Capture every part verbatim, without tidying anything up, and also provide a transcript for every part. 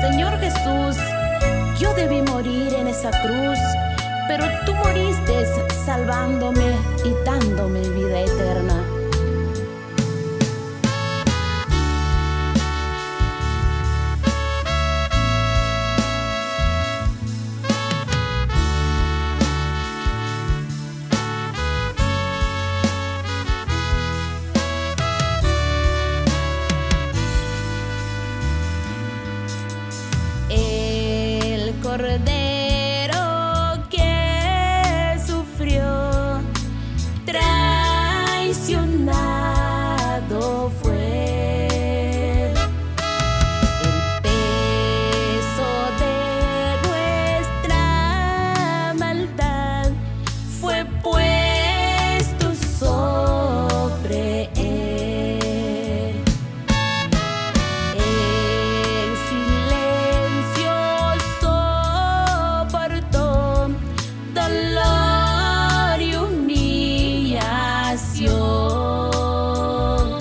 Señor Jesús, yo debí morir en esa cruz, pero tú moriste salvándome y dándome vida eterna. El Cordero que sufrió, traicionado fue. El peso de nuestra maldad fue puesto sobre él. En silencio soportó dolor y humillación.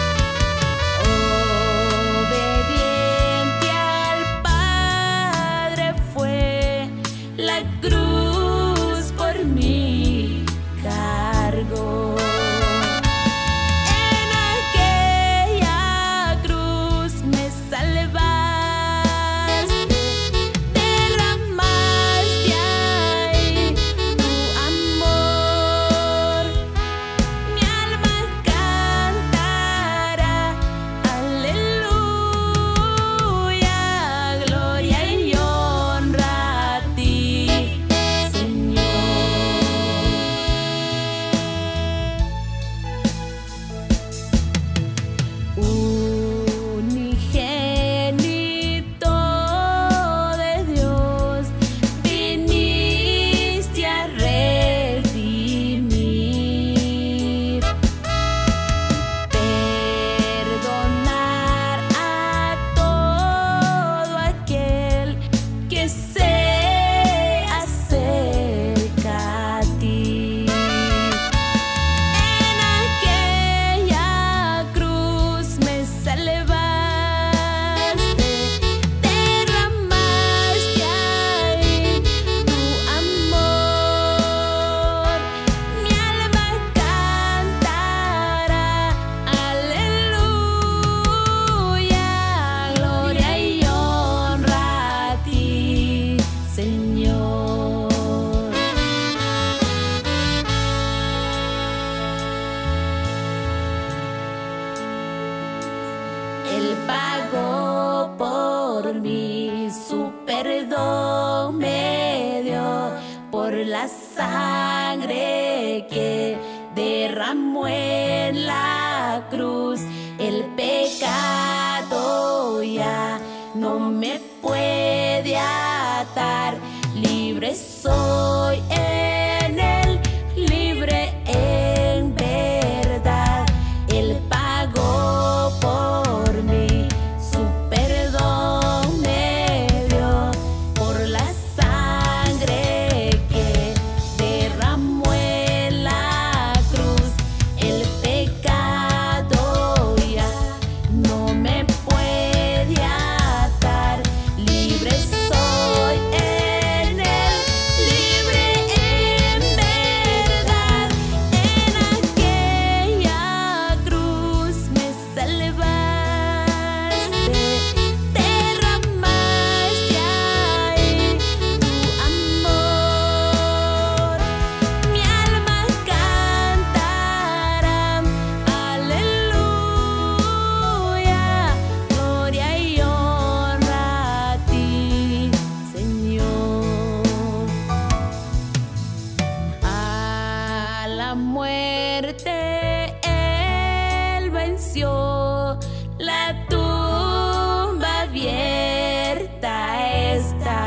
Obediente al Padre fue, la cruz por mí cargó. En aquella cruz me salvaste, derramaste ahí tu amor. Mi alma cantará, aleluya, gloria y honra a ti, Señor. Unigénito de Dios, viniste a redimir, perdonar a todo aquel que se acerca a ti. En aquella cruz me salvaste, derramaste ahí tu amor. Mi alma cantará, aleluya, gloria y honra a ti, Señor. Él pagó por mí, su perdón me dio por la sangre que derramó en la cruz. El pecado ya no me puede atar, libre soy en él, libre en verdad. Él pagó por mí, su perdón me dio por la sangre que derramó en la cruz. El pecado ya no me puede atar, libre soy en él, libre en verdad. En aquella cruz me salvaste, derramaste ahí tu amor. Mi alma cantará, aleluya, gloria y honra a ti, Señor. A la muerte él venció, la tumba abierta está.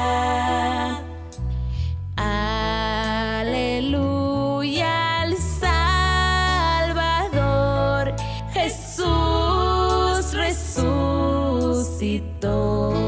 Aleluya al Salvador, Jesús resucitó.